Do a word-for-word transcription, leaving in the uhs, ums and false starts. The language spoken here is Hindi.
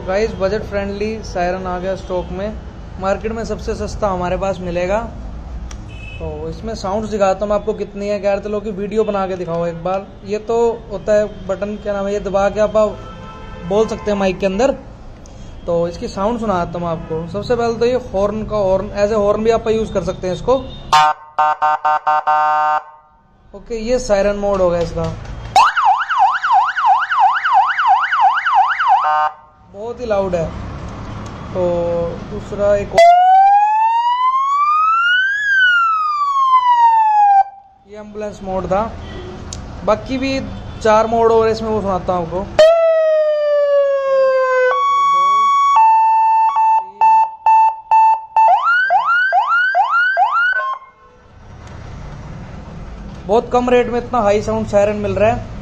गाइस बजट फ्रेंडली सायरन आ गया स्टॉक में, मार्केट में सबसे सस्ता हमारे पास मिलेगा। तो इसमें साउंड्स दिखाता हूँ मैं आपको कितनी है। कह चलो कि वीडियो बना के दिखाओ एक बार। ये तो होता है बटन, क्या नाम है, ये दबा के आप बोल सकते हैं माइक के अंदर। तो इसकी साउंड सुनाता हूँ आपको। सबसे पहले तो ये हॉर्न का हॉर्न, एज ए हॉर्न भी आप यूज कर सकते हैं इसको। ओके, ये सायरन मोड होगा इसका, बहुत ही लाउड है। तो दूसरा एक ये एम्बुलेंस मोड था। बाकी भी चार मोड और इसमें, वो सुनाता हूँ आपको। बहुत कम रेट में इतना हाई साउंड सायरन मिल रहा है।